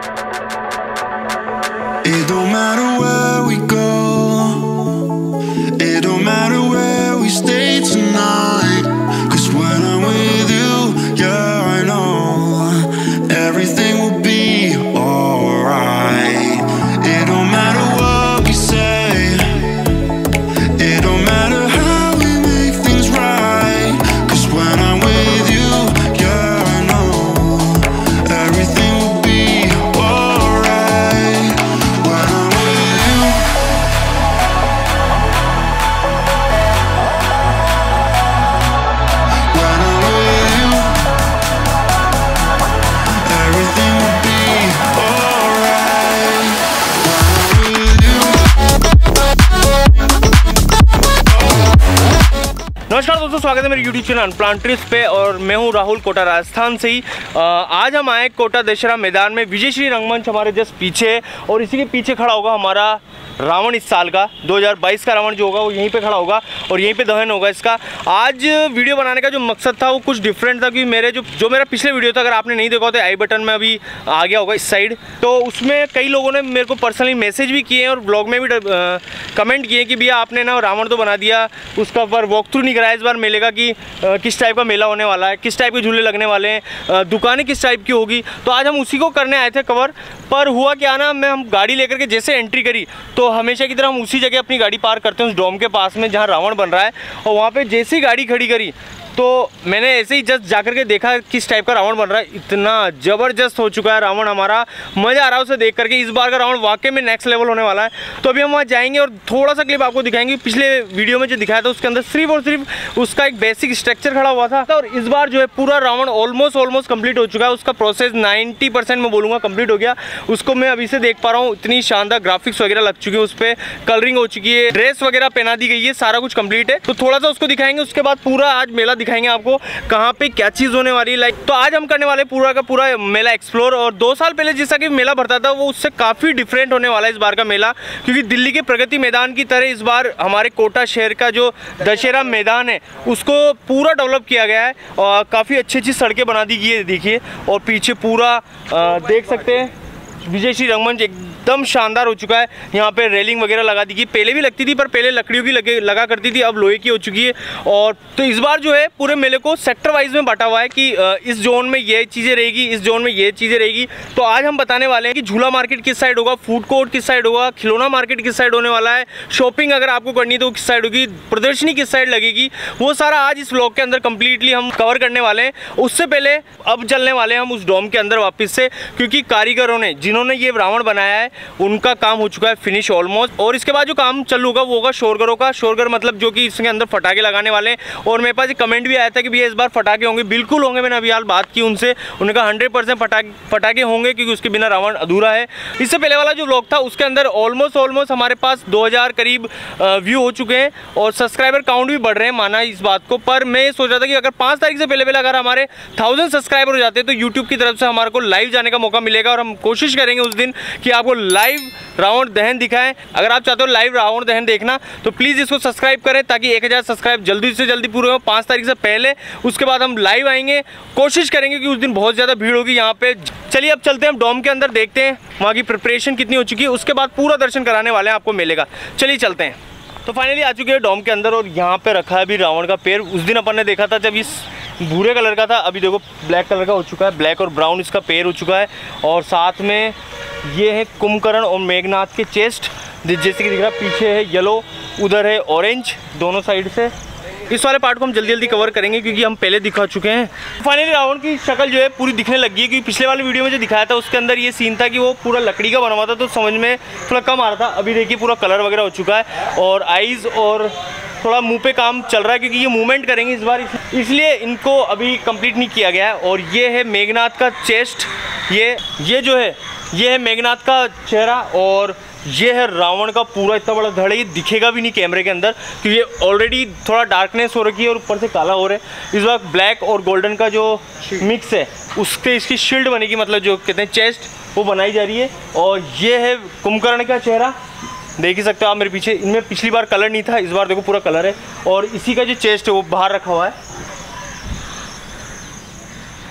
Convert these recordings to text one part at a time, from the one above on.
It don't matter where we go, it don't matter where we stay tonight, 'cause when I'm with you, yeah, I know everything will be alright. It don't matter what we say, it don't matter how we make things right, 'cause when I'm with you, yeah, I know everything will be alright. When I'm with you, when I'm with you, everything will be alright. When I'm with you. नमस्कार दोस्तों, स्वागत है मेरे YouTube channel unplanned trips पे। और मैं हूं राहुल, कोटा राजस्थान से ही। आज हम आए कोटा दशहरा मैदान में। विजय श्री रंगमंच हमारे जस्ट पीछे है और इसी के पीछे खड़ा होगा हमारा रावण। इस साल का 2022 का रावण जो होगा वो यहीं पे खड़ा होगा और यहीं पे दहन होगा इसका। आज वीडियो बनाने का जो मकसद था वो कुछ डिफरेंट था, क्योंकि मेरे जो मेरा पिछले वीडियो था, अगर आपने नहीं देखा तो आई बटन में अभी आ गया होगा इस साइड, तो उसमें कई लोगों ने मेरे को पर्सनली मैसेज भी किए हैं और ब्लॉग में भी कमेंट किए कि भैया आपने ना रावण तो बना दिया, उसका पर वॉक थ्रू नहीं कराया इस बार मेले का कि किस टाइप का मेला होने वाला है, किस टाइप के झूले लगने वाले हैं, दुकानें किस टाइप की होगी। तो आज हम उसी को करने आए थे कवर। पर हुआ क्या ना, हम गाड़ी लेकर के जैसे एंट्री करी तो हमेशा की तरह हम उसी जगह अपनी गाड़ी पार्क करते हैं, उस डोम के पास में जहाँ रावण बन रहा है। और वहाँ पे जैसे ही गाड़ी खड़ी करी तो मैंने ऐसे ही जस्ट जाकर के देखा किस टाइप का रावण बन रहा है। इतना ज़बरदस्त हो चुका है रावण हमारा, मज़ा आ रहा है उसे देख करके। इस बार का रावण वाकई में नेक्स्ट लेवल होने वाला है। तो अभी हम वहाँ जाएंगे और थोड़ा सा क्लिप आपको दिखाएंगे। पिछले वीडियो में जो दिखाया था उसके अंदर सिर्फ और सिर्फ उसका एक बेसिक स्ट्रक्चर खड़ा हुआ था, और इस बार जो है पूरा रावण ऑलमोस्ट कंप्लीट हो चुका है। उसका प्रोसेस 90% मैं बोलूँगा कंप्लीट हो गया। उसको मैं अभी से देख पा रहा हूँ, इतनी शानदार ग्राफिक्स वगैरह लग चुकी है, उस पर कलरिंग हो चुकी है, ड्रेस वगैरह पहना दी गई है, सारा कुछ कंप्लीट है। तो थोड़ा सा उसको दिखाएंगे, उसके बाद पूरा आज मेला दिखाएंगे आपको कहाँ पे क्या चीज़ होने वाली है। लाइक तो आज हम करने वाले पूरा का पूरा मेला एक्सप्लोर। और 2 साल पहले जैसा कि मेला भरता था वो उससे काफ़ी डिफरेंट होने वाला है इस बार का मेला, क्योंकि दिल्ली के प्रगति मैदान की तरह इस बार हमारे कोटा शहर का जो दशहरा मैदान है उसको पूरा डेवलप किया गया है और काफ़ी अच्छी सड़कें बना दी गई है, देखिए। और पीछे पूरा देख सकते हैं विजय श्री रंगमंच एकदम शानदार हो चुका है। यहाँ पे रेलिंग वगैरह लगा दी गई, पहले भी लगती थी पर पहले लकड़ियों की लगा करती थी, अब लोहे की हो चुकी है। और तो इस बार जो है पूरे मेले को सेक्टर वाइज में बांटा हुआ है कि इस जोन में ये चीज़ें रहेगी, इस जोन में ये चीज़ें रहेगी। तो आज हम बताने वाले हैं कि झूला मार्केट किस साइड होगा, फूड कोर्ट किस साइड होगा, खिलौना मार्केट किस साइड होने वाला है, शॉपिंग अगर आपको करनी है तो किस साइड होगी, प्रदर्शनी किस साइड लगेगी, वो सारा आज इस व्लॉग के अंदर कंप्लीटली हम कवर करने वाले हैं। उससे पहले अब चलने वाले हैं हम उस डोम के अंदर वापस से, क्योंकि कारीगरों ने जिन्होंने ये रावण बनाया है उनका काम हो चुका है फिनिश ऑलमोस्ट। और इसके बाद जो काम चालू होगा वो होगा शोरगरों का। शोरगर मतलब जो कि इसके अंदर फटाके लगाने वाले हैं। और मेरे पास एक कमेंट भी आया था कि भैया इस बार फटाके होंगे। बिल्कुल होंगे, मैंने अभी हाल बात की उनसे, उन्होंने कहा 100% फटाके होंगे, क्योंकि उसके बिना रावण अधूरा है। इससे पहले वाला जो व्लॉग था उसके अंदर ऑलमोस्ट हमारे पास 2000 करीब व्यू हो चुके हैं और सब्सक्राइबर काउंट भी बढ़ रहे हैं, माना इस बात को। पर मैं ये सोच रहा था कि अगर 5 तारीख से पहले अगर हमारे 1000 सब्सक्राइबर हो जाते हैं तो यूट्यूब की तरफ से हमारे को लाइव जाने का मौका मिलेगा और हम कोशिश करेंगे उस दिन कि आपको लाइव रावण दहन दिखाएं। अगर आप चाहते हो लाइव रावण दहन देखना तो प्लीज़ इसको सब्सक्राइब करें, ताकि 1000 सब्सक्राइब जल्दी से जल्दी पूरे हो 5 तारीख से पहले। उसके बाद हम लाइव आएंगे, कोशिश करेंगे कि उस दिन बहुत ज़्यादा भीड़ होगी यहाँ पे। चलिए अब चलते हैं हम डोम के अंदर, देखते हैं वहाँ की प्रिपरेशन कितनी हो चुकी है, उसके बाद पूरा दर्शन कराने वाले हैं आपको मेले का। चलिए चलते हैं। तो फाइनली आ चुके हैं डोम के अंदर और यहाँ पे रखा है अभी रावण का पैर। उस दिन अपन ने देखा था जब इस भूरे कलर का था, अभी देखो ब्लैक कलर का हो चुका है, ब्लैक और ब्राउन इसका पैर हो चुका है। और साथ में ये है कुंभकर्ण और मेघनाथ के चेस्ट, जैसे कि दिख रहा है। पीछे है येलो, उधर है ऑरेंज, दोनों साइड से। इस वाले पार्ट को हम जल्दी जल्दी कवर करेंगे क्योंकि हम पहले दिखा चुके हैं। फाइनली रावण की शक्ल जो है पूरी दिखने लगी है, क्योंकि पिछले वाले वीडियो में जो दिखाया था उसके अंदर ये सीन था कि वो पूरा लकड़ी का बना हुआ था, तो समझ में थोड़ा कम आ रहा था। अभी देखिए पूरा कलर वगैरह हो चुका है और आइज़ और थोड़ा मुंह पे काम चल रहा है, क्योंकि ये मूवमेंट करेंगे इस बार, इसलिए इनको अभी कंप्लीट नहीं किया गया है। और ये है मेघनाथ का चेस्ट, ये जो है ये है मेघनाथ का चेहरा, और ये है रावण का पूरा इतना बड़ा धड़ है। ये दिखेगा भी नहीं कैमरे के अंदर क्योंकि ये ऑलरेडी थोड़ा डार्कनेस हो रखी है और ऊपर से काला हो रहा है। इस बार ब्लैक और गोल्डन का जो मिक्स है उसके इसकी शील्ड बनेगी, मतलब जो कहते हैं चेस्ट, वो बनाई जा रही है। और ये है कुंभकर्ण का चेहरा, देख ही सकते हो आप मेरे पीछे। इनमें पिछली बार कलर नहीं था, इस बार देखो पूरा कलर है। और इसी का जो चेस्ट है वो बाहर रखा हुआ है।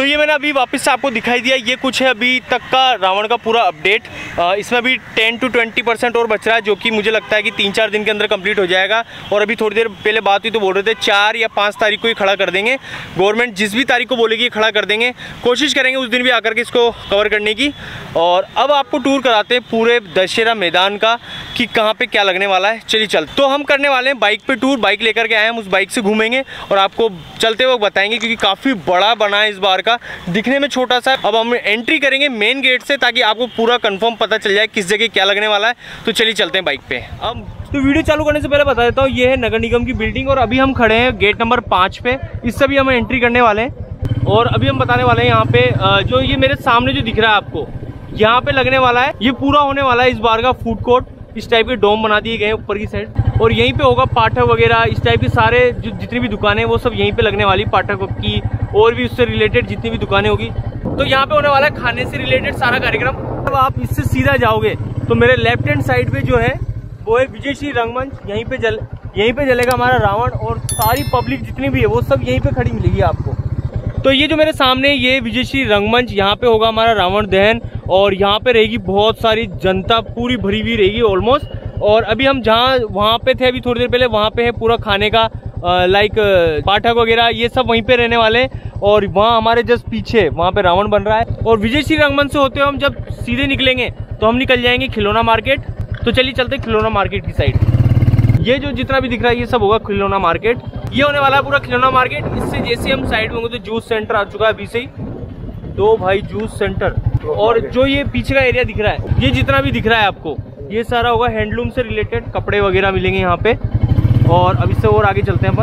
तो ये मैंने अभी वापस से आपको दिखाई दिया, ये कुछ है अभी तक का रावण का पूरा अपडेट। इसमें अभी 10 to 20% और बच रहा है, जो कि मुझे लगता है कि 3-4 दिन के अंदर कंप्लीट हो जाएगा। और अभी थोड़ी देर पहले बात हुई तो बोल रहे थे 4 या 5 तारीख को ही खड़ा कर देंगे। गवर्नमेंट जिस भी तारीख को बोलेगी खड़ा कर देंगे, कोशिश करेंगे उस दिन भी आकर के इसको कवर करने की। और अब आपको टूर कराते हैं पूरे दशहरा मैदान का कि कहाँ पे क्या लगने वाला है। चलिए चल, तो हम करने वाले हैं बाइक पे टूर, बाइक लेकर के आए हम, उस बाइक से घूमेंगे और आपको चलते हुए बताएंगे, क्योंकि काफ़ी बड़ा बना है इस बार का, दिखने में छोटा सा। अब हम एंट्री करेंगे मेन गेट से ताकि आपको पूरा कंफर्म पता चल जाए किस जगह क्या लगने वाला है। तो चलिए चलते हैं बाइक पे। अब तो वीडियो चालू करने से पहले बता देता हूँ, ये है नगर निगम की बिल्डिंग और अभी हम खड़े हैं गेट नंबर 5 पे। इससे भी हम एंट्री करने वाले हैं और अभी हम बताने वाले हैं यहाँ पे जो ये मेरे सामने जो दिख रहा है आपको, यहाँ पे लगने वाला है, ये पूरा होने वाला है इस बार का फूड कोर्ट। इस टाइप के डोम बना दिए गए हैं ऊपर की साइड और यहीं पे होगा पाठक वगैरह, इस टाइप के सारे जो जितनी भी दुकानें वो सब यहीं पे लगने वाली, पाठक की और भी उससे रिलेटेड जितनी भी दुकानें होगी। तो यहाँ पे होने वाला है खाने से रिलेटेड सारा कार्यक्रम। अब आप इससे सीधा जाओगे तो मेरे लेफ्ट हैंड साइड पे जो है वो है विजय श्री रंगमंच। यहीं पे जलेगा हमारा रावण और सारी पब्लिक जितनी भी है वो सब यहीं पे खड़ी मिलेगी आपको। तो ये जो मेरे सामने ये विजय श्री रंगमंच, यहाँ पे होगा हमारा रावण दहन और यहाँ पे रहेगी बहुत सारी जनता, पूरी भरी हुई रहेगी ऑलमोस्ट। और अभी हम वहाँ पे थे अभी थोड़ी देर पहले, वहाँ पे है पूरा खाने का लाइक पाठक वगैरह ये सब वहीं पे रहने वाले। और वहाँ हमारे जस्ट पीछे वहाँ पे रावण बन रहा है। और विजय श्री रंगमंच से होते हुए हम जब सीधे निकलेंगे तो हम निकल जाएंगे खिलौना मार्केट। तो चलिए चलते खिलौना मार्केट की साइड। ये जो जितना भी दिख रहा है ये सब होगा खिलौना मार्केट। ये होने वाला है पूरा खिलौना मार्केट। इससे जैसे हम साइड में होंगे तो जूस सेंटर आ चुका है अभी से ही, 2 भाई जूस सेंटर। और जो ये पीछे का एरिया दिख रहा है, ये जितना भी दिख रहा है आपको, ये सारा होगा हैंडलूम से रिलेटेड, कपड़े वगैरह मिलेंगे यहाँ पे। और अब इससे और आगे चलते हैं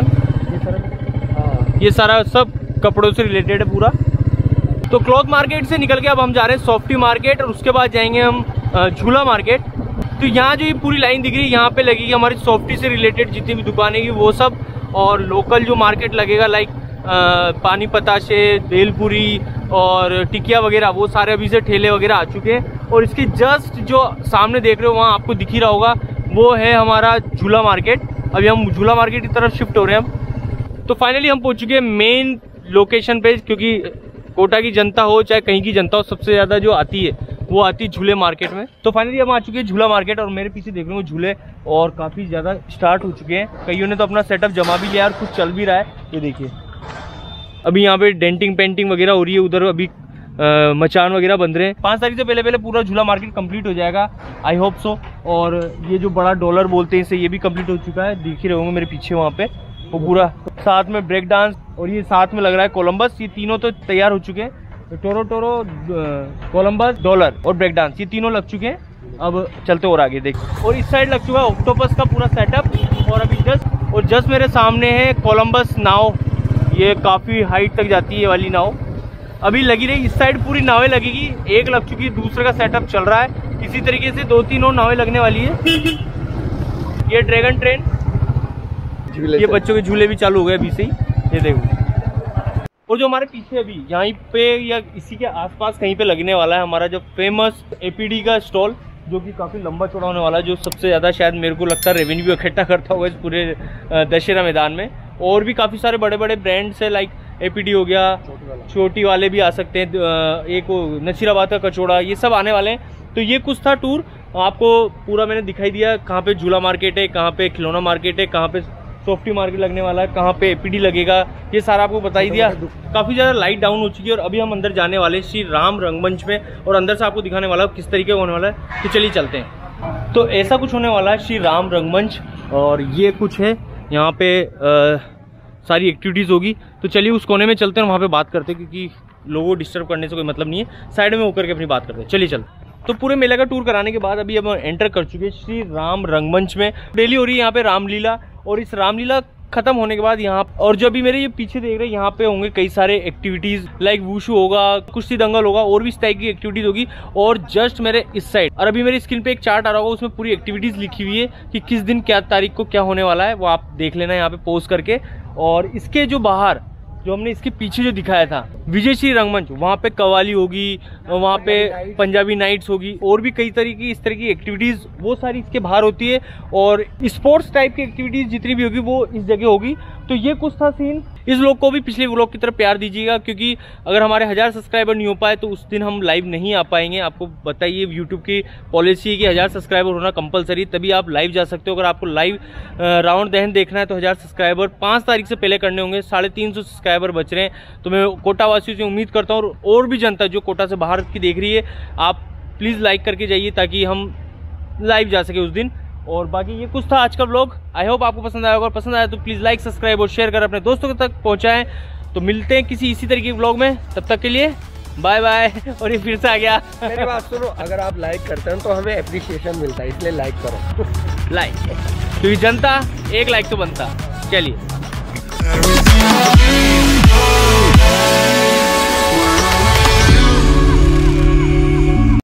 अपन, ये सारा सब कपड़ों से रिलेटेड है पूरा। तो क्लॉथ मार्केट से निकल के अब हम जा रहे हैं सॉफ्टी मार्केट और उसके बाद जाएंगे हम झूला मार्केट। तो यहाँ जो ये पूरी लाइन दिख रही है यहाँ पे लगेगी हमारी सॉफ्टी से रिलेटेड जितनी भी दुकानें की वो सब, और लोकल जो मार्केट लगेगा लाइक पानी पताशे, भेलपुरी और टिकिया वगैरह, वो सारे अभी से ठेले वगैरह आ चुके हैं। और इसके जस्ट जो सामने देख रहे हो वहाँ आपको दिख ही रहा होगा, वो है हमारा झूला मार्केट। अभी हम झूला मार्केट की तरफ शिफ्ट हो रहे हैं हम। तो फाइनली हम पहुँच चुके हैं मेन लोकेशन पे, क्योंकि कोटा की जनता हो चाहे कहीं की जनता हो, सबसे ज़्यादा जो आती है वो आती है झूले मार्केट में। तो फाइनली हम आ चुके हैं झूला मार्केट और मेरे पीछे देख रहे हो झूले और काफ़ी ज़्यादा स्टार्ट हो चुके हैं। कईयों ने तो अपना सेटअप जमा भी लिया और कुछ चल भी रहा है। ये देखिए अभी यहाँ पे डेंटिंग पेंटिंग वगैरह हो रही है, उधर अभी मचान वगैरह बन रहे हैं। 5 तारीख से पहले पूरा झूला मार्केट कंप्लीट हो जाएगा, आई होप सो। और ये जो बड़ा डॉलर बोलते हैं इसे, ये भी कंप्लीट हो चुका है, देख ही रहे होंगे मेरे पीछे वहाँ पे वो पूरा। साथ में ब्रेक डांस और ये साथ में लग रहा है कोलंबस, ये तीनों तो तैयार हो चुके हैं। टोरो कोलंबस, डॉलर और ब्रेक डांस, ये तीनों लग चुके हैं। अब चलते और आगे देख। और इस साइड लग चुका है ऑक्टोपस का पूरा सेटअप। और अभी जस्ट मेरे सामने है कोलंबस नाव, ये काफ़ी हाइट तक जाती है ये वाली नाव। अभी लगी रही, इस साइड पूरी नावें लगेगी, एक लग चुकी है, दूसरे का सेटअप चल रहा है। इसी तरीके से 2-3 और नावें लगने वाली है। ये ड्रैगन ट्रेन, ये बच्चों के झूले भी चालू हो गए अभी से ही, ये देखो। और जो हमारे पीछे अभी यहीं पे या इसी के आसपास कहीं पे लगने वाला है हमारा जो फेमस एपीडी का स्टॉल, जो कि काफ़ी लंबा चौड़ा होने वाला है, जो सबसे ज़्यादा शायद मेरे को लगता है रेवेन्यू इकट्ठा करता होगा इस पूरे दशहरा मैदान में। और भी काफ़ी सारे बड़े बड़े ब्रांड्स है, लाइक एपीडी हो गया, छोटी वाले भी आ सकते हैं, एक नसीराबाद का कचौड़ा, ये सब आने वाले हैं। तो ये कुछ था टूर, आपको पूरा मैंने दिखाई दिया, कहाँ पे झूला मार्केट है, कहाँ पे खिलौना मार्केट है, कहाँ पे सॉफ्टी मार्केट लगने वाला है, कहाँ पे एपीडी लगेगा, ये सारा आपको बता ही दिया। काफ़ी ज़्यादा लाइट डाउन हो चुकी है और अभी हम अंदर जाने वाले श्री राम रंगमंच में और अंदर से आपको दिखाने वाला है किस तरीके का होने वाला है। तो चलिए चलते हैं। तो ऐसा कुछ होने वाला है श्री राम रंगमंच और ये कुछ है यहाँ पे सारी एक्टिविटीज़ होगी। तो चलिए उस कोने में चलते हैं, वहाँ पे बात करते हैं, क्योंकि लोगों को डिस्टर्ब करने से कोई मतलब नहीं है। साइड में होकर के अपनी बात करते हैं, चलिए चल। तो पूरे मेले का टूर कराने के बाद अभी हम एंटर कर चुके हैं श्री राम रंगमंच में। डेली हो रही है यहाँ पे रामलीला, और इस रामलीला खत्म होने के बाद यहाँ, और जो अभी मेरे ये पीछे देख रहे हैं, यहाँ पे होंगे कई सारे एक्टिविटीज, लाइक वुशु होगा, कुश्ती दंगल होगा, और भी इस टाइप की एक्टिविटीज होगी। और जस्ट मेरे इस साइड, और अभी मेरी स्क्रीन पे एक चार्ट आ रहा होगा, उसमें पूरी एक्टिविटीज लिखी हुई है कि किस दिन क्या तारीख को क्या होने वाला है, वो आप देख लेना यहाँ पे पोस्ट करके। और इसके जो बाहर जो हमने इसके पीछे जो दिखाया था विजय श्री रंगमंच, वहाँ पे कव्वाली होगी, वहाँ पे पंजाबी नाइट्स होगी और भी कई तरह की इस तरह की एक्टिविटीज़ वो सारी इसके बाहर होती है। और स्पोर्ट्स टाइप की एक्टिविटीज़ जितनी भी होगी वो इस जगह होगी। तो ये कुछ था सीन। इस व्लॉग को भी पिछले व्लॉग की तरफ प्यार दीजिएगा, क्योंकि अगर हमारे 1000 सब्सक्राइबर नहीं हो पाए तो उस दिन हम लाइव नहीं आ पाएंगे। आपको बताइए यूट्यूब की पॉलिसी है कि 1000 सब्सक्राइबर होना कंपलसरी, तभी आप लाइव जा सकते हो। अगर आपको लाइव रावण दहन देखना है तो 1000 सब्सक्राइबर 5 तारीख से पहले करने होंगे। 350 सब्सक्राइबर बच रहे हैं। तो मैं कोटा वासियों से उम्मीद करता हूँ और भी जनता जो कोटा से बाहर की देख रही है, आप प्लीज़ लाइक करके जाइए ताकि हम लाइव जा सके उस दिन। और बाकी ये कुछ था आज का व्लॉग। आई होप आपको पसंद आया होगा। पसंद आया तो प्लीज़ लाइक, सब्सक्राइब और शेयर कर अपने दोस्तों तक पहुंचाएं। तो मिलते हैं किसी इसी तरीके के व्लॉग में, तब तक के लिए बाय बाय। और ये फिर से आ गया। मेरी बात सुनो, अगर आप लाइक करते हैं तो हमें एप्रिसिएशन मिलता है, इसलिए लाइक करो। लाइक, क्योंकि जनता एक लाइक तो बनता। चलिए। Everything